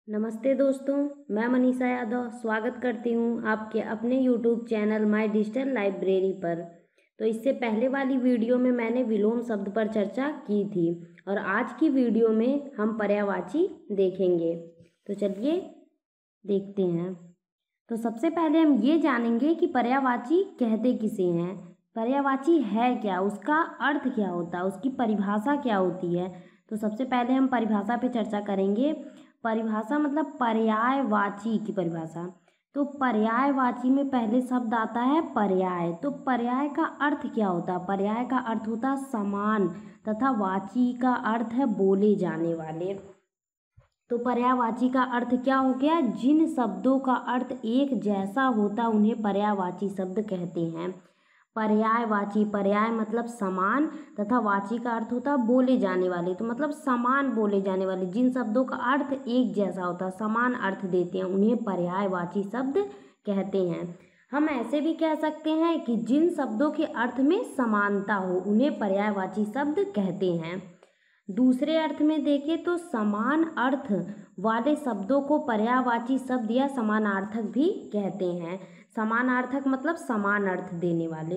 नमस्ते दोस्तों, मैं मनीषा यादव स्वागत करती हूँ आपके अपने YouTube channel my digital library पर। तो इससे पहले वाली वीडियो में मैंने विलोम शब्द पर चर्चा की थी और आज की वीडियो में हम पर्यायवाची देखेंगे। तो चलिए देखते हैं। तो सबसे पहले हम ये जानेंगे कि पर्यायवाची कहते किसे हैं, पर्यायवाची है क्या, उसका अर्थ क्या होता है, उसकी परिभाषा क्या होती है। तो सबसे पहले हम परिभाषा पे चर्चा करेंगे। परिभाषा मतलब पर्यायवाची की परिभाषा। तो पर्यायवाची में पहले शब्द आता है पर्याय। तो पर्याय का अर्थ क्या होता है? पर्याय का अर्थ होता है समान तथा वाची का अर्थ है बोले जाने वाले। तो पर्यायवाची का अर्थ क्या हो गया? जिन शब्दों का अर्थ एक जैसा होता उन्हें पर्यायवाची शब्द कहते हैं। पर्यायवाची, पर्याय मतलब समान तथा वाची का अर्थ होता है बोले जाने वाले। तो मतलब समान बोले जाने वाले, जिन शब्दों का अर्थ एक जैसा होता है, समान अर्थ देते हैं, उन्हें पर्यायवाची शब्द कहते हैं। हम ऐसे भी कह सकते हैं कि जिन शब्दों के अर्थ में समानता हो उन्हें पर्यायवाची शब्द कहते हैं। दूसरे अर्थ में देखें तो समान अर्थ वाले शब्दों को पर्यायवाची शब्द या समानार्थक भी कहते हैं। समानार्थक मतलब समान अर्थ देने वाले,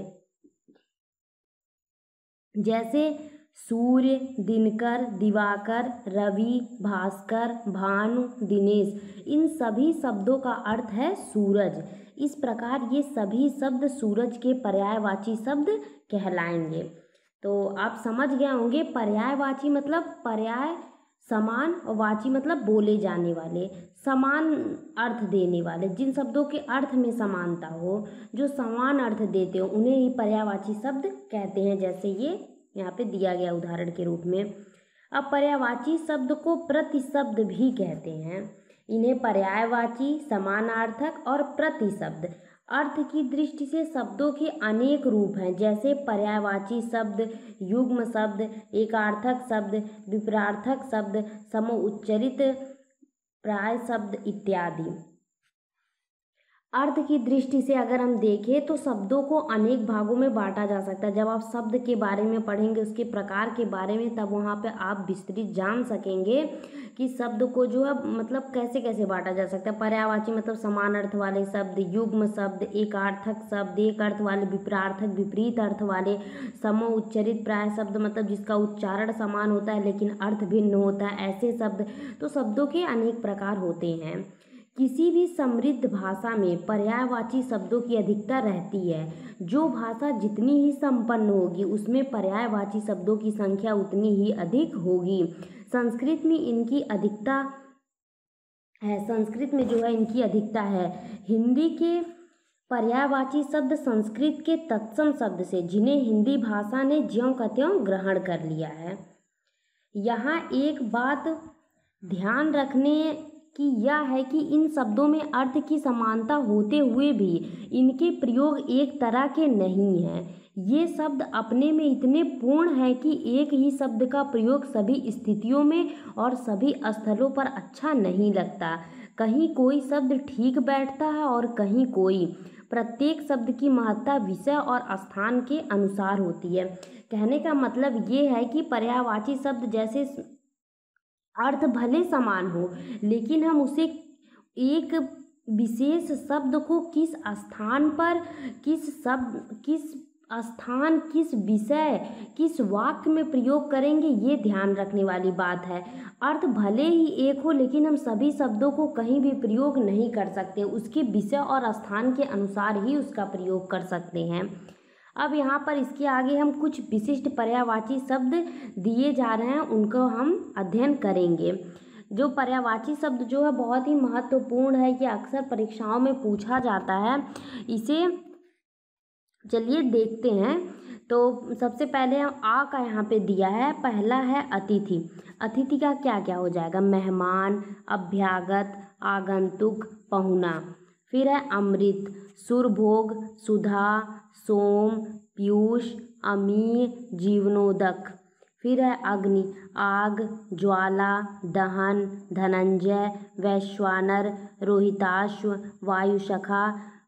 जैसे सूर्य, दिनकर, दिवाकर, रवि, भास्कर, भानु, दिनेश। इन सभी शब्दों का अर्थ है सूरज। इस प्रकार ये सभी शब्द सूरज के पर्यायवाची शब्द कहलाएंगे। तो आप समझ गए होंगे, पर्यायवाची मतलब पर्याय समान और वाची मतलब बोले जाने वाले, समान अर्थ देने वाले। जिन शब्दों के अर्थ में समानता हो, जो समान अर्थ देते हो, उन्हें ही पर्यायवाची शब्द कहते हैं। जैसे ये यहाँ पे दिया गया उदाहरण के रूप में। अब पर्यायवाची शब्द को प्रतिशब्द भी कहते हैं। इन्हें पर्यायवाची, समानार्थक और प्रतिशब्द। अर्थ की दृष्टि से शब्दों के अनेक रूप हैं, जैसे पर्यायवाची शब्द, युग्म शब्द, एकार्थक शब्द, विपरार्थक शब्द, समोच्चरित प्राय शब्द इत्यादि। अर्थ की दृष्टि से अगर हम देखें तो शब्दों को अनेक भागों में बांटा जा सकता है। जब आप शब्द के बारे में पढ़ेंगे, उसके प्रकार के बारे में, तब वहाँ पे आप विस्तृत जान सकेंगे कि शब्द को जो है मतलब कैसे कैसे बांटा जा सकता है। पर्यायवाची मतलब समान अर्थ वाले शब्द, युग्म शब्द, एकार्थक शब्द, एक अर्थ वाले, विपरार्थक विपरीत अर्थ वाले, समोच्चरित प्राय शब्द मतलब जिसका उच्चारण समान होता है लेकिन अर्थ भिन्न होता है, ऐसे शब्द। तो शब्दों के अनेक प्रकार होते हैं। किसी भी समृद्ध भाषा में पर्यायवाची शब्दों की अधिकता रहती है। जो भाषा जितनी ही संपन्न होगी उसमें पर्यायवाची शब्दों की संख्या उतनी ही अधिक होगी। संस्कृत में इनकी अधिकता है, संस्कृत में जो है इनकी अधिकता है। हिंदी के पर्यायवाची शब्द संस्कृत के तत्सम शब्द से, जिन्हें हिंदी भाषा ने ज्यों का त्यों ग्रहण कर लिया है। यहाँ एक बात ध्यान रखने कि यह है कि इन शब्दों में अर्थ की समानता होते हुए भी इनके प्रयोग एक तरह के नहीं हैं। ये शब्द अपने में इतने पूर्ण हैं कि एक ही शब्द का प्रयोग सभी स्थितियों में और सभी स्थलों पर अच्छा नहीं लगता। कहीं कोई शब्द ठीक बैठता है और कहीं कोई। प्रत्येक शब्द की महत्ता विषय और स्थान के अनुसार होती है। कहने का मतलब ये है कि पर्यायवाची शब्द जैसे अर्थ भले समान हो, लेकिन हम उसे एक विशेष शब्द को किस स्थान पर, किस शब्द, किस स्थान, किस विषय, किस वाक्य में प्रयोग करेंगे, ये ध्यान रखने वाली बात है। अर्थ भले ही एक हो, लेकिन हम सभी शब्दों को कहीं भी प्रयोग नहीं कर सकते। उसके विषय और स्थान के अनुसार ही उसका प्रयोग कर सकते हैं। अब यहाँ पर इसके आगे हम कुछ विशिष्ट पर्यायवाची शब्द दिए जा रहे हैं, उनको हम अध्ययन करेंगे। जो पर्यायवाची शब्द जो है बहुत ही महत्वपूर्ण है, ये अक्सर परीक्षाओं में पूछा जाता है। इसे चलिए देखते हैं। तो सबसे पहले हम आ का यहाँ पे दिया है। पहला है अतिथि। अतिथि का क्या क्या हो जाएगा? मेहमान, अभ्यागत, आगंतुक, पहुना। फिर है अमृत, सुरभोग, सुधा, सोम, पीयूष, अमीर, जीवनोदक। फिर है अग्नि, आग, ज्वाला, दहन, धनंजय, वैश्वानर, रोहिताश्व, वायुशखा,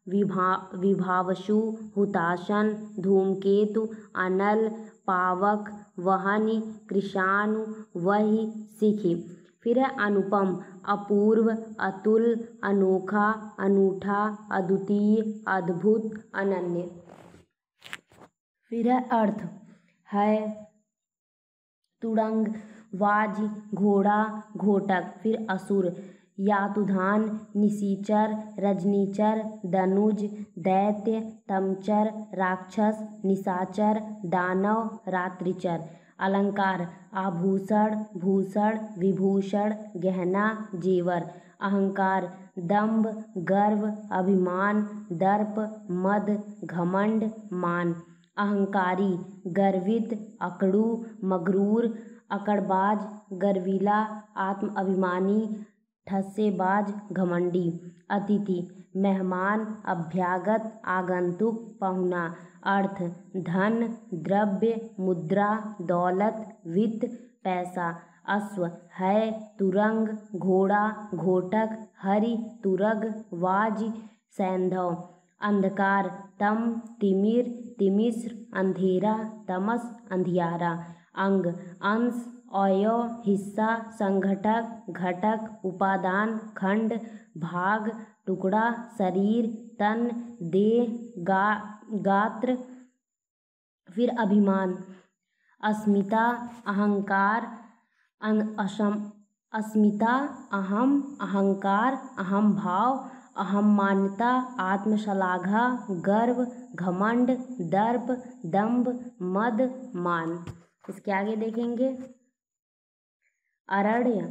विभावसु, हुताशन, धूमकेतु, अनल, पावक, वहनि, कृशाणु, वही, शिखी। फिर है अनुपम, अपूर्व, अतुल, अनोखा, अनूठा, अद्वितीय, अद्भुत, अनन्य। फिर है अर्थ, है तुरंग, वाज, घोड़ा, घोटक। फिर असुर, यातुधान, निशाचर, रजनीचर, दनुज, दैत्य, तमचर, राक्षस, निशाचर, दानव, रात्रिचर। अलंकार, आभूषण, भूषण, विभूषण, गहना, जेवर। अहंकार, दंभ, गर्व, अभिमान, दर्प, मद, घमंड, मान। अहंकारी, गर्वित, अकड़ू, मगरूर, अकड़बाज, गर्वीला, आत्म अभिमानी, ठस्सेबाज, घमंडी। अतिथि, मेहमान, अभ्यागत, आगंतुक, पहुना। अर्थ, धन, द्रव्य, मुद्रा, दौलत, वित्त, पैसा। अश्व, है, तुरंग, घोड़ा, घोटक, हरि, तुरग, वाज, सैंधव। अंधकार, तम, तिमिर, तिमिश्र, अंधेरा, तमस, अंधियारा। अंग, अंश, अवयव, हिस्सा, संघटक, घटक, उपादान, खंड, भाग, टुकड़ा, शरीर, तन, देह, गात्र। फिर अभिमान, अस्मिता, अहंकार, अस्मिता, अहम, अहंकार, अहम भाव, अहम मान्यता, आत्मश्लाघा, गर्व, घमंड, दर्प, दंभ, मद, मान। इसके आगे देखेंगे अरण्य,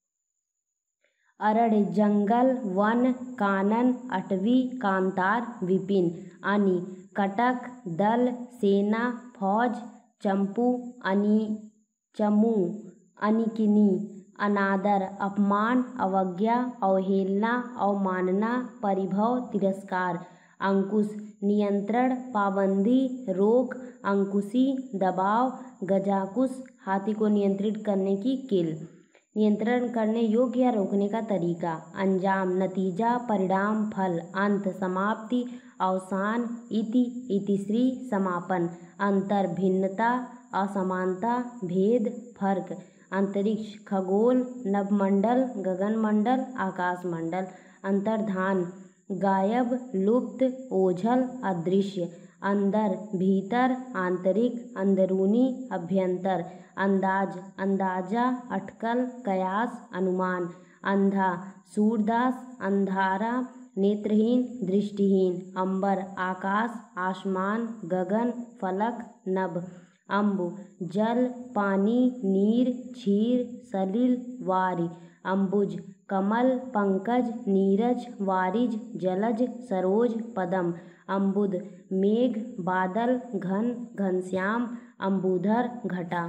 अरण्य, जंगल, वन, कानन, अटवी, कांतार, विपिन। अनि, कटक, दल, सेना, फौज, चंपू, चमू, अनिकिनी। अनादर, अपमान, अवज्ञा, अवहेलना, अवमानना, परिभव, तिरस्कार। अंकुश, नियंत्रण, पाबंदी, रोक, अंकुशी, दबाव, गजाकुश, हाथी को नियंत्रित करने की किल। नियंत्रण करने योग्य या रोकने का तरीका। अंजाम, नतीजा, परिणाम, फल। अंत, समाप्ति, अवसान, इति, इतिश्री, समापन। अंतर, भिन्नता, असमानता, भेद, फर्क। अंतरिक्ष, खगोल, नभमंडल, गगनमंडल, आकाशमंडल। अंतर्धान, गायब, लुप्त, ओझल, अदृश्य। अंदर, भीतर, आंतरिक, अंदरूनी, अभ्यंतर। अंदाज, अंदाजा, अटकल, कयास, अनुमान। अंधा, सूरदास, अंधारा, नेत्रहीन, दृष्टिहीन। अंबर, आकाश, आसमान, गगन, फलक, नभ। अम्बु, जल, पानी, नीर, क्षीर, सलिल, वारि। अम्बुज, कमल, पंकज, नीरज, वारिज, जलज, सरोज, पदम। अम्बुद, मेघ, बादल, घन, घनश्याम, अम्बुधर, घटा।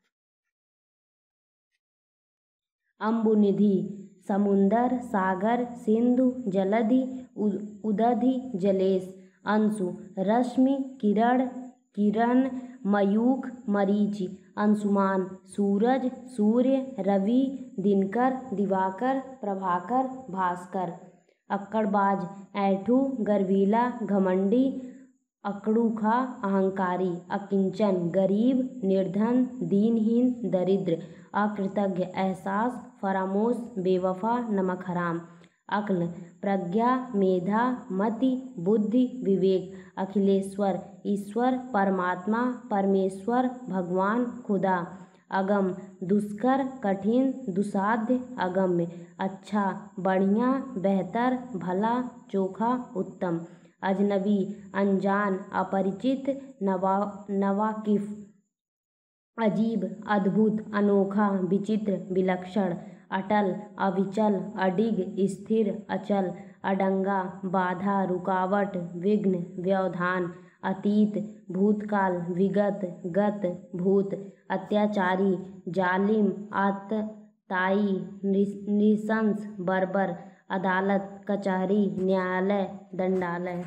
अम्बुनिधि, समुंदर, सागर, सिंधु, जलधि, उदधि, जलेश। अंशु, रश्मि, किरण, किरण, मयूख, मरीचि। अंशुमान, सूरज, सूर्य, रवि, दिनकर, दिवाकर, प्रभाकर, भास्कर। अक्कड़बाज, ऐठू, गर्वीला, घमंडी, अकड़ूखा, अहंकारी। अकिंचन, गरीब, निर्धन, दीनहीन, दरिद्र। अकृतज्ञ, एहसास, फरामोश, बेवफा, नमक हराम। अक्ल, प्रज्ञा, मेधा, मति, बुद्धि, विवेक। अखिलेश्वर, ईश्वर, परमात्मा, परमेश्वर, भगवान, खुदा। अगम, दुष्कर, कठिन, दुसाध्य, अगम्य। अच्छा, बढ़िया, बेहतर, भला, चोखा, उत्तम। अजनबी, अनजान, अपरिचित, नवाकिफ। अजीब, अद्भुत, अनोखा, विचित्र, विलक्षण। अटल, अविचल, अडिग, स्थिर, अचल। अडंगा, बाधा, रुकावट, विघ्न, व्यवधान। अतीत, भूतकाल, विगत, गत, भूत। अत्याचारी, जालिम, आतताई, नृशंस, बर्बर। अदालत, कचहरी, न्यायालय, दंडालय।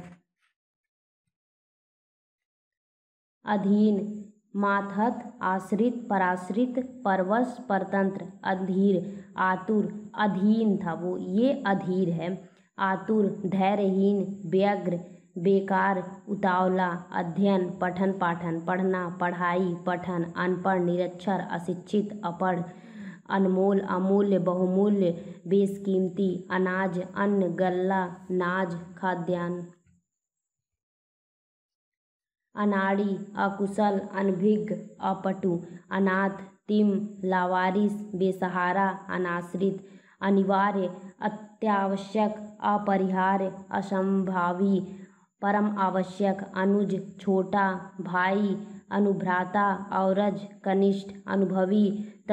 अधीन, मातहत, आश्रित, पराश्रित, परवश, परतंत्र। अधीर, आतुर, अधीन था वो, ये अधीर है। आतुर, धैर्यहीन, व्यग्र, बेकार, उतावला। अध्ययन, पठन पाठन, पढ़ना, पढ़ाई, पठन। अनपढ़, निरक्षर, अशिक्षित, अपढ़। अनमोल अमूल्य बहुमूल्य बेशकीमती, अनाज अन्न गल्ला नाज खाद्यान्न, अनाड़ी अकुशल अनभिज्ञ अपटु, अनाथ तिम लावारिस बेसहारा अनाश्रित, अनिवार्य अत्यावश्यक अपरिहार्य असंभावी, परम आवश्यक अनुज छोटा भाई, अनुभ्राता औरज कनिष्ठ, अनुभवी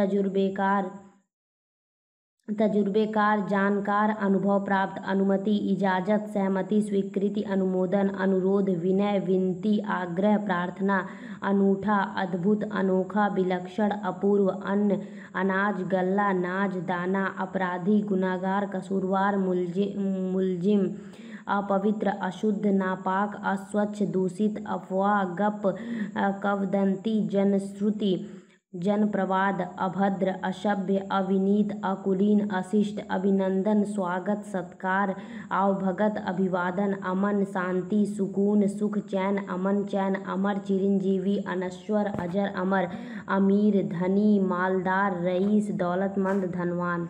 तजुर्बेकार जानकार, अनुभव प्राप्त, अनुमति इजाज़त सहमति स्वीकृति अनुमोदन अनुरोध विनय विनती आग्रह प्रार्थना, अनूठा अद्भुत अनोखा विलक्षण अपूर्व, अन्न अनाज गल्ला नाज दाना, अपराधी गुनाहगार कसूरवार मुलजिम, अपवित्र अशुद्ध नापाक अस्वच्छ दूषित, अफवाह गप कवदंती जनश्रुति जनप्रवाद, अभद्र असभ्य अविनीत अकुलीन अशिष्ट, अभिनंदन स्वागत सत्कार आवभगत अभिवादन, अमन शांति सुकून सुख चैन अमन चैन, अमर चिरंजीवी अनश्वर अजर अमर, अमीर धनी मालदार रईस दौलतमंद धनवान,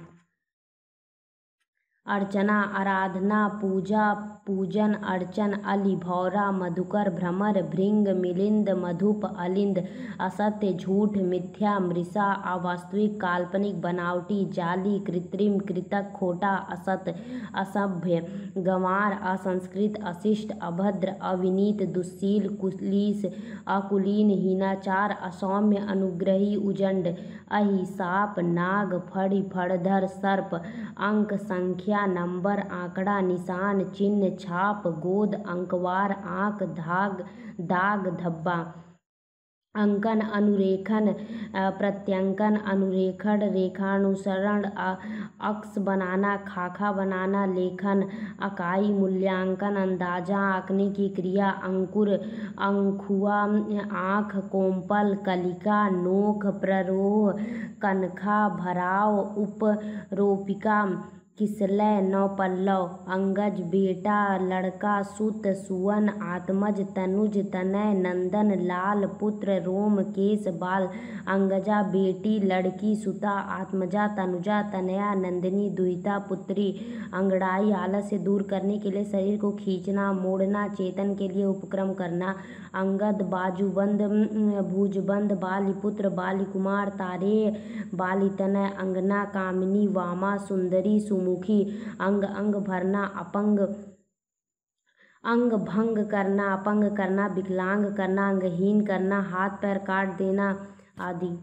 अर्चना आराधना पूजा पूजन अर्चन, अली भौरा मधुकर भ्रमर भृंग मिलिंद मधुप अलिंद, असत्य झूठ मिथ्या मृषा अवास्तविक काल्पनिक बनावटी जाली कृत्रिम कृतक खोटा असत, असभ्य गंवार असंस्कृत अशिष्ट अभद्र अविनीत दुश्शील कुलीस अकुलीन हीनाचार असौम्य अनुग्रही उजंड, अहिसाप नाग फड़ी फड़धर सर्प, अंक संख्या नंबर आंकड़ा निशान चिन्ह छाप गोद अंकवार आंक दाग धब्बा, अंकन अनुरेखन प्रत्यंकन अनुरेखण रेखानुसरण, अक्स बनाना खाका बनाना लेखन, इकाई मूल्यांकन अंदाजा आंकने की क्रिया, अंकुर अंकुआ आँख कोमपल कलिका नोक प्ररोह कनखा भराव उपरोपिका किसलय नौपल्लव, अंगज बेटा लड़का सुत सुवन आत्मज तनुज तनय नंदन लाल पुत्र रोम केश बाल, अंगजा बेटी लड़की सुता आत्मजा तनुजा तनया नंदिनी दुहिता पुत्री, अंगड़ाई आलस से दूर करने के लिए शरीर को खींचना मोड़ना चेतन के लिए उपक्रम करना, अंगद बाजूबंद भुजबंद बालिपुत्र बालिकुमार तारेय बालितनय, अंगना कामिनी वामा सुंदरी सुमुखी, अंग अंग भरना अपंग अंग भंग करना अपंग करना विकलांग करना अंगहीन करना हाथ पैर काट देना आदि,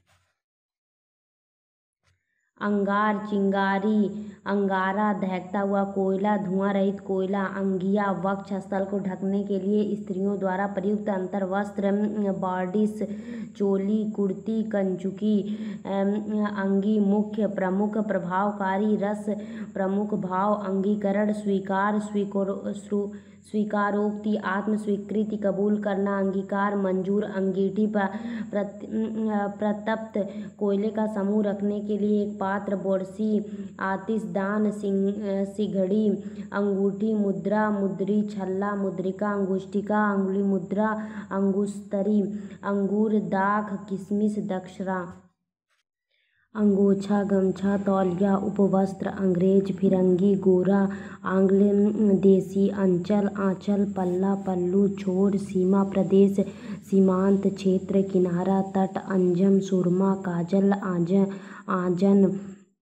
अंगार चिंगारी अंगारा दहकता हुआ कोयला धुआं रहित कोयला, अंगिया वक्ष स्थल को ढकने के लिए स्त्रियों द्वारा प्रयुक्त अंतर्वस्त्र बॉडिस चोली कुर्ती कंचुकी, अंगी मुख्य प्रमुख प्रभावकारी रस प्रमुख भाव, अंगीकरण स्वीकार स्वीकारोक्ति आत्म स्वीकृति कबूल करना, अंगीकार मंजूर, अंगीठी प्रतप्त कोयले का समूह रखने के लिए एक पात्र, बोरसी आतिशदान सिगड़ी, अंगूठी मुद्रा मुद्री छल्ला मुद्रिका अंगुष्ठिका अंगुली मुद्रा अंगुस्तरी, अंगूर दाख किशमिश दक्षरा, अंगोछा गमछा तौलिया उपवस्त्र, अंग्रेज फिरंगी गोरा आंग्ल देसी, अंचल आंचल पल्ला पल्लू छोर, सीमा प्रदेश सीमांत क्षेत्र, किनारा तट, अंजम सुरमा काजल आंजन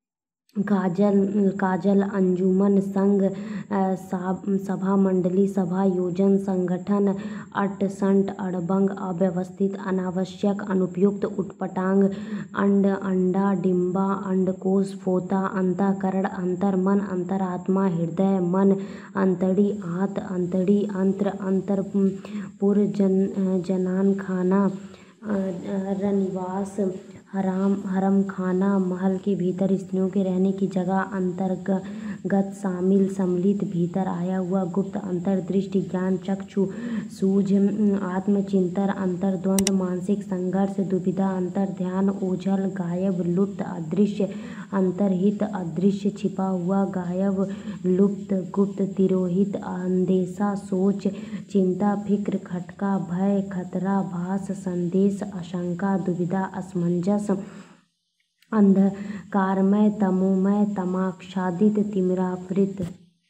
काजल अंजुमन संघ सभा मंडली सभा योजन संगठन, अट संट अड़बंग अव्यवस्थित अनावश्यक अनुपयुक्त उटपटांग, अंड अंडा डिंबा अंडकोश फोता, अंतःकरण अंतर्मन अंतरात्मा हृदय मन, अंतड़ी आंत अंतड़ी अंत्र अंतरपुर जनानखाना, रनिवास हरम खाना, महल के भीतर स्त्रियों के रहने की जगह, अंतर्गत शामिल सम्मिलित भीतर आया हुआ गुप्त, अंतर्दृष्टि ज्ञान चक्षु सूझ आत्मचिंतन, अंतर्द्वंद मानसिक संघर्ष दुविधा, अंतर्ध्यान ओझल गायब लुप्त अदृश्य, अंतर्हित अदृश्य छिपा हुआ गायब लुप्त गुप्त, तिरोहित अंदेशा सोच चिंता फिक्र खटका भय खतरा भास संदेश आशंका दुविधा असमंजस, अंधकारमय तमोमय तमाच्छादित तिमिरावृत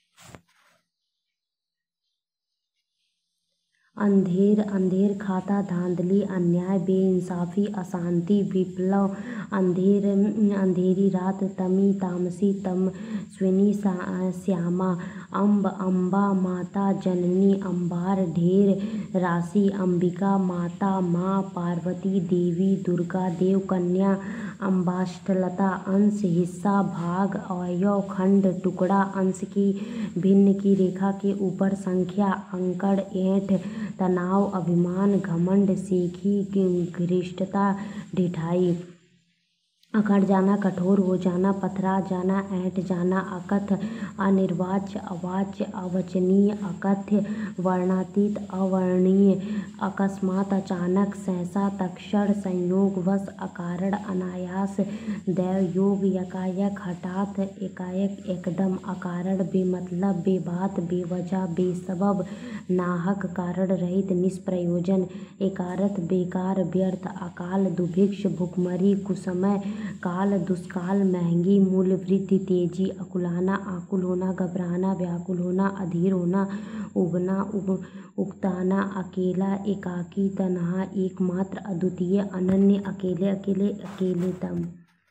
अंधेर खाता धांधली अन्याय बेइंसाफी अशांति विप्लव अंधेरी रात तमी तामसी तमस्विनी श्यामा अम्बा माता जननी अंबार ढेर राशि अंबिका माता माँ पार्वती देवी दुर्गा देव कन्या अम्बाष्टलता अंश हिस्सा भाग अवयव खंड टुकड़ा अंश की भिन्न की रेखा के ऊपर संख्या अंकड़ ऐंठ तनाव अभिमान घमंड सीखी घृष्टता ढिठाई अकड़ जाना कठोर हो जाना पथरा जाना ऐंठ जाना अकथ अनिर्वाच्य अवाच्य अवचनीय अकथ्य वर्णातीत अवर्णनीय अकस्मात अचानक सहसा तत्क्षण संयोगवश अकारण अनायास दैव योग यकायक हठात एकाएक एकदम अकारण बेमतलब बेबात बेवजह बेसबब नाहक कारण रहित निष्प्रयोजन एकारत बेकार व्यर्थ अकाल दुभिक्ष भुखमरी कुसमय काल दुष्काल महंगी मूल्य वृद्धि तेजी अकुलाना आकुल होना घबराना व्याकुल होना अधीर होना उबना उकताना अकेला एकाकी तन्हा एकमात्र अद्वितीय अनन्य अकेले अकेले अकेलेतम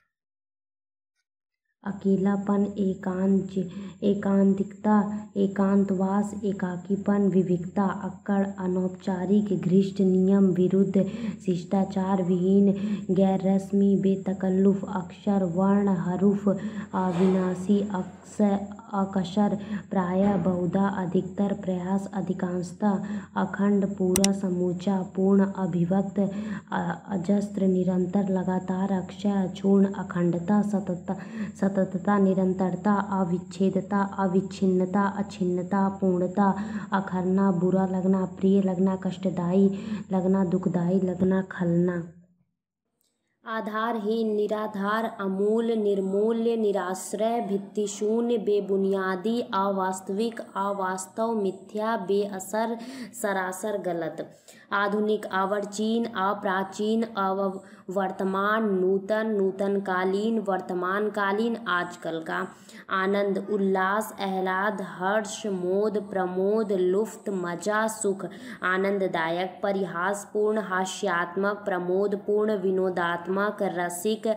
अकेलापन एकांतिकता एकांतवास एकाकीपन विविधता अक्कड़ अनौपचारिक घृष्ट नियम विरुद्ध शिष्टाचार विहीन गैर रस्मी बेतकल्लुफ अक्षर वर्ण हरूफ अविनाशी अकसर प्रायः बहुधा अधिकतर प्रयास अधिकांशतः अखंड पूरा समूचा पूर्ण अभिव्यक्त अजस्त्र निरंतर लगातार अक्षय अचूर्ण अखंडता सततता निरंतरता अविच्छेदता अविच्छिन्नता अछिन्नता पूर्णता अखरना बुरा लगना प्रिय लगना कष्टदायी लगना दुखदायी लगना खलना आधारहीन निराधार अमूल निर्मूल्य निराश्रय भित्तिशून्य बेबुनियादी अवास्तविक अवास्तव मिथ्या बेअसर सरासर गलत आधुनिक अर्वाचीन अप्राचीन वर्तमान नूतन नूतनकालीन वर्तमानकालीन आजकल का आनंद उल्लास आह्लाद हर्ष मोद प्रमोद लुफ्त मजा सुख आनंददायक परिहासपूर्ण हास्यात्मक प्रमोदपूर्ण विनोदात्मक रसिक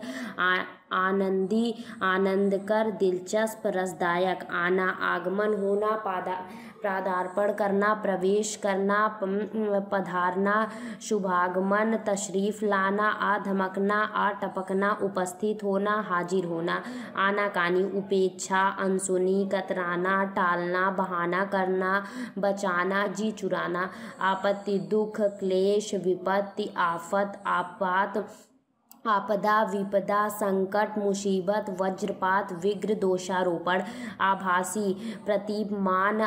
आनंदी आनंदकर दिलचस्प रसदायक आना आगमन होना पदार्पण करना प्रवेश करना पधारना शुभागमन तशरीफ लाना धमकना टपकना उपस्थित होना हाजिर होना आनाकानी उपेक्षा अनसुनी कतराना टालना बहाना करना बचाना जी चुराना आपत्ति दुख क्लेश विपत्ति आफत आपात आपदा विपदा संकट मुसीबत वज्रपात विघ्न दोषारोपण आभासी प्रतीयमान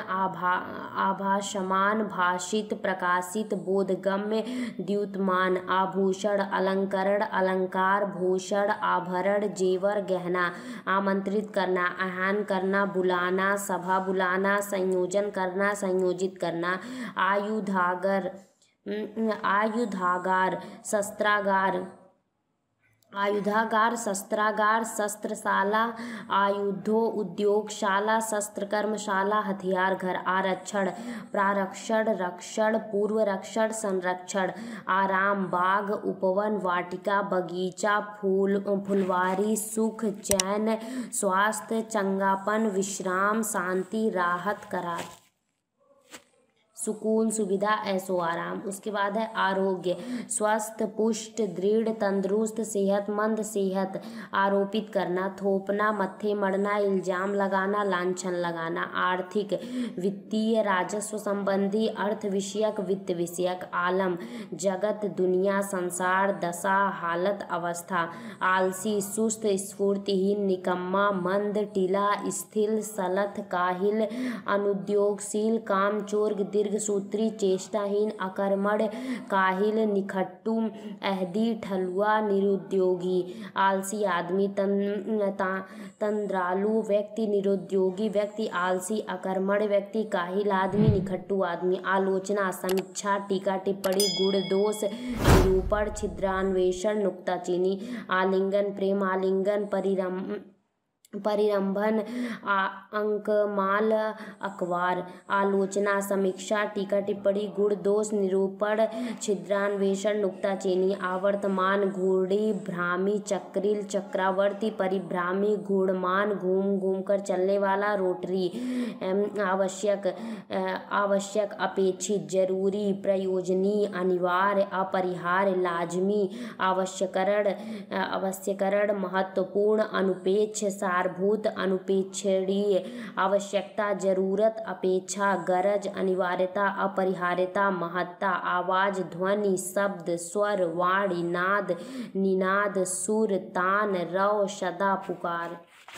आभासमान भाषित प्रकाशित बोधगम्य द्युतमान आभूषण अलंकरण अलंकार भूषण आभरण जेवर गहना आमंत्रित करना आह्वान करना बुलाना सभा बुलाना संयोजन करना संयोजित करना आयुधागार शस्त्रागार शस्त्रशाला आयुधो उद्योगशाला शस्त्रकर्मशाला हथियार घर आरक्षण प्रारक्षण रक्षण पूर्व रक्षण संरक्षण आराम बाग उपवन वाटिका बगीचा फुलवारी सुख चैन स्वास्थ्य चंगापन विश्राम शांति राहत करार सुकून सुविधा ऐसो आराम। उसके बाद है आरोग्य स्वस्थ पुष्ट दृढ़ तंदुरुस्त सेहतमंद सेहत आरोपित करना थोपना मत्थे मड़ना इल्जाम लगाना लांछन लगाना आर्थिक वित्तीय राजस्व संबंधी अर्थ विषयक वित्त विषयक आलम जगत दुनिया संसार दशा हालत अवस्था आलसी सुस्त स्फूर्तिहीन निकम्मा मंद टीला स्थिर सलथ काहिल अनुद्योगशील कामचोर दीर्घ दीर्घसूत्री, चेष्टाहीन, अकर्मण्य, काहिल, निखट्टू, अहदी, ठलुआ, निरुद्योगी, आलसी आदमी, तंद्रालु व्यक्ति, निरुद्योगी व्यक्ति, आलसी, अकर्मण्य व्यक्ति, काहिल आदमी, निखट्टू आदमी। आलोचना, समीक्षा, टीका टिप्पणी, गुण दोष, निरूपण, छिद्रान्वेषण, नुक्ताचीनी। आलिंगन, प्रेम आलिंगन, परिरंभन, अंकमाल, अखबार। आलोचना, समीक्षा, टीका टिप्पणी, गुण दोष, निरूपण, छिद्रान्वेषण, नुक्ताचीनी। आवर्तमान, घूर्णी, भ्रामी, चक्रीय, चक्रावर्ती, परिभ्रामी, घूर्णमान, घूम घूम कर चलने वाला, रोटरी। आवश्यक, अपेक्षित, जरूरी, प्रयोजनीय, अनिवार्य, अपरिहार्य, लाजमी। आवश्यकरण, महत्वपूर्ण, अनुपेक्ष, सारभूत, अनुपेक्षणीय। आवश्यकता, जरूरत, अपेक्षा, गरज, अनिवार्यता, अपरिहार्यता, महत्ता। आवाज, ध्वनि, शब्द, स्वर, वाणी, नाद, निनाद, सुर, तान, रव, सदा, पुकार।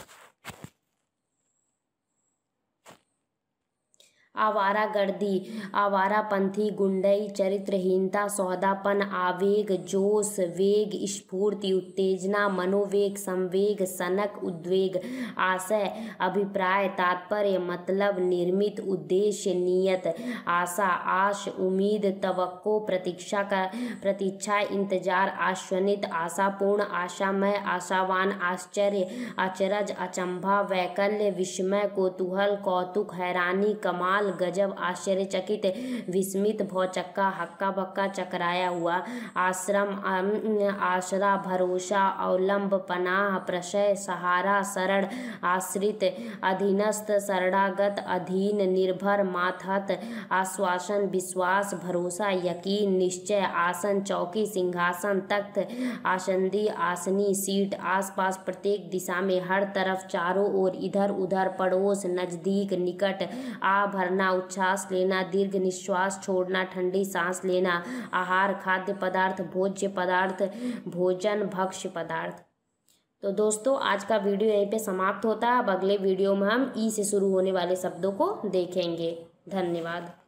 आवारागर्दी, आवारापंथी, गुंडई, चरित्रहीनता, सौदापन, आवेग, जोश, वेग, स्फूर्ति, उत्तेजना, मनोवेग, संवेग, सनक, उद्वेग। आशय, अभिप्राय, तात्पर्य, मतलब, निर्मित, उद्देश्य, नियत। आशा, आश, उम्मीद, तवक्को, प्रतीक्षा, इंतजार, आश्वनित, आशापूर्ण, आशामय, आशावान, आश्चर्य, अचरज, अचंभा, वैकल्य, विस्मय, कौतूहल, कौतुक, हैरानी, कमाल, गजब, आश्चर्यचकित, विस्मित, भौचक्का, हक्का बक्का, चकराया हुआ। आश्रम, आसरा, भरोसा, अवलंब, पनाह, प्रशय, सहारा, शरण, आश्रित, अधीनस्थ, शरणागत, अधीन, निर्भर, मातहत। आश्वासन, विश्वास, भरोसा, यकीन, निश्चय। आसन, चौकी, सिंहासन, तख्त, आसंदी, आसनी, सीट। आसपास, प्रत्येक दिशा में, हर तरफ, चारों ओर, इधर उधर, पड़ोस, नजदीक, निकट। भरना, उच्छ्वास लेना, दीर्घ निश्वास छोड़ना, ठंडी सांस लेना। आहार, खाद्य पदार्थ, भोज्य पदार्थ, भोजन, भक्ष्य पदार्थ। तो दोस्तों आज का वीडियो यहीं पे समाप्त होता है। अब अगले वीडियो में हम ई से शुरू होने वाले शब्दों को देखेंगे। धन्यवाद।